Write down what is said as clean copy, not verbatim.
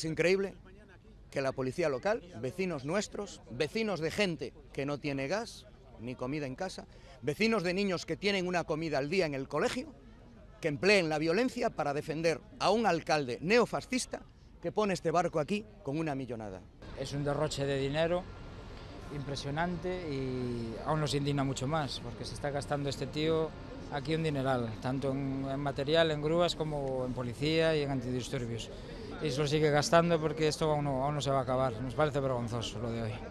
Es increíble que la policía local, vecinos nuestros, vecinos de gente que no tiene gas ni comida en casa, vecinos de niños que tienen una comida al día en el colegio, que empleen la violencia para defender a un alcalde neofascista que pone este barco aquí con una millonada. Es un derroche de dinero impresionante y aún nos indigna mucho más, porque se está gastando este tío aquí un dineral, tanto en material, en grúas, como en policía y en antidisturbios. Y se lo sigue gastando porque esto aún no se va a acabar. Nos parece vergonzoso lo de hoy.